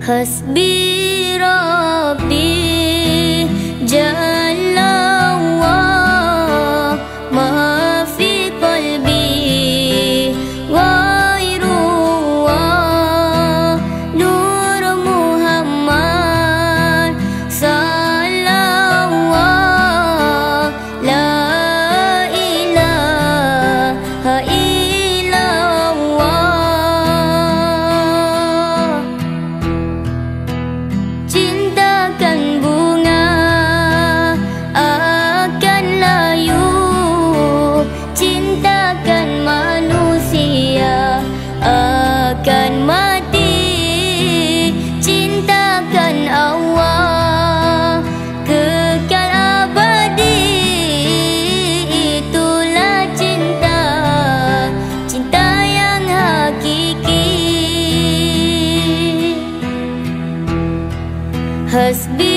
Hasbi Rabbi Jalla wa ma fi qalbi ghairu wa nur Muhammad sallallahu la ilaha illallah. Cintakan bunga akan layu, cintakan manusia akan mati, cintakan Allah kekal abadi. Itulah cinta, cinta yang hakiki. Hasbi